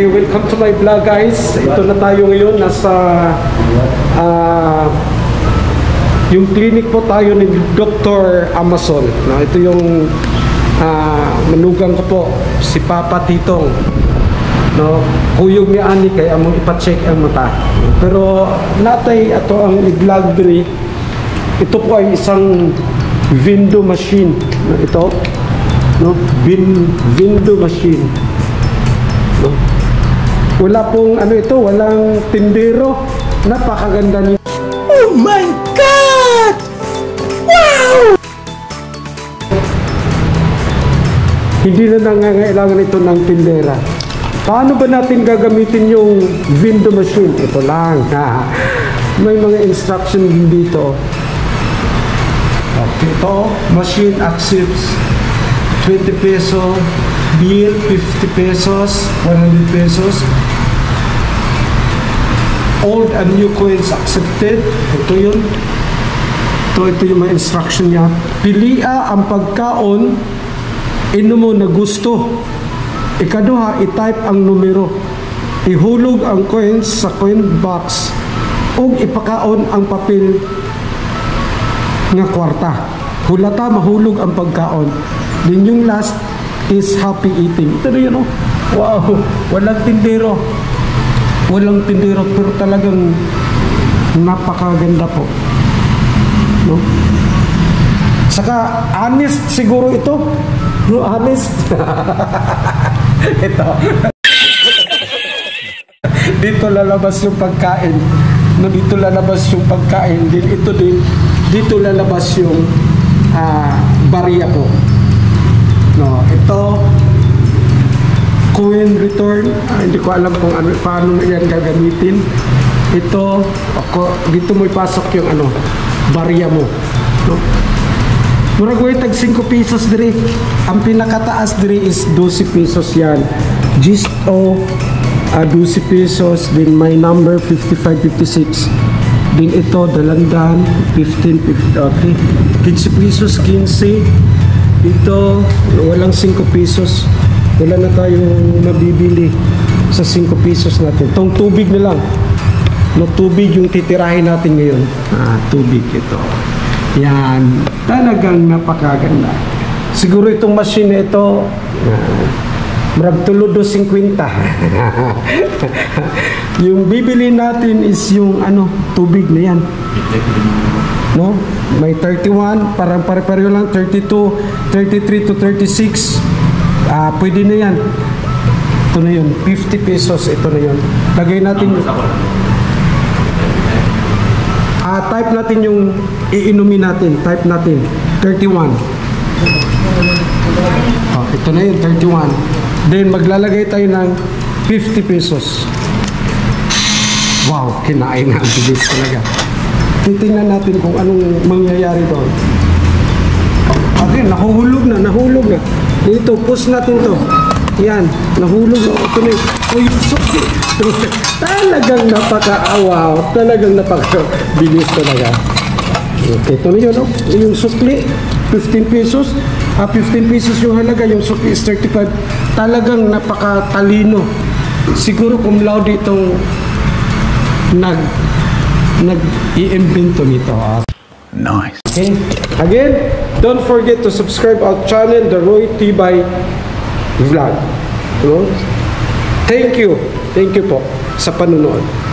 Okay, welcome to my vlog guys. Ito na tayo ngayon, nasa yung clinic po tayo ni Dr. Amazon. No, ito yung manugang ko po, si Papa Titong. No, kuyog ni Ani kaya among ipa-check ang mata. Pero natay ato ang i-vlog diri. Ito po ay isang window machine. No, ito, no, window machine. No. Wala pong ano ito, walang tindero. Napakaganda niya. Oh my God! Wow! Hindi na nangangailangan ito ng tindera. Paano ba natin gagamitin yung window machine? Ito lang. May mga instruction din dito. Okay, ito, machine accepts 20 peso, bill 50 pesos, 100 pesos. Old and new coins accepted. Ito yun. Ito yung mga instruction niya. Pilia ang pagkaon inumo na gusto. Ikaduha, i-type ang numero. Ihulog ang coins sa coin box. O ipakaon ang papel nga kwarta. Hulata, mahulog ang pagkaon. Then yung last is happy eating. Ito yun, oh. Wow, walang tindero. Walang tindero, pero talagang napakaganda po. No? Saka, honest siguro ito. No, honest. Ito. Dito lalabas yung pagkain. No, dito lalabas yung pagkain. Din ito din. Dito lalabas yung barya po. No, ito coin return. Hindi ko alam kung ano, paano yan gagamitin. Ito, dito mo ipasok yung ano, barya mo. No? Murag tag 5 pesos diri. Ang pinakataas diri is 12 pesos yan. Just 12 pesos. Then my number 5556. Then ito dalandan 15 okay. 15 pesos 15. Ito walang 5 pesos. Wala na tayong mabibili sa 5 pesos natin. Itong tubig na lang. No, tubig yung titirahin natin ngayon. Tubig ito. Yan. Talagang napakaganda. Siguro itong machine na ito, marag tulodo 50. Yung bibili natin is yung ano, tubig na yan. No? May 31, parang pare-pareho lang, 32, 33 to 36. Pwede na yan. Ito na yun, 50 pesos. Ito na yun. Lagay natin type natin yung iinumin natin. Type natin 31. Ito na yun, 31. Then maglalagay tayo ng 50 pesos. Wow, kinain na ang bilis talaga. Titingnan natin kung anong mangyayari doon. Okay, nahulog na. Dito, push natin to. Yan, nahulog na. Ito na yun. Uy, suki. Talagang napaka-awaw. Talagang napaka-bilis talaga. Okay, ito na yun, no? Yung sukli, 15 pesos. 15 pesos yung halaga. Yung sukli is 35. Talagang napaka-talino. Siguro kung laude itong nag-i-invento nito. Nice. Okay. Again, don't forget to subscribe our channel, The Roy Tibay Vlog. Thank you. Thank you po sa panunood.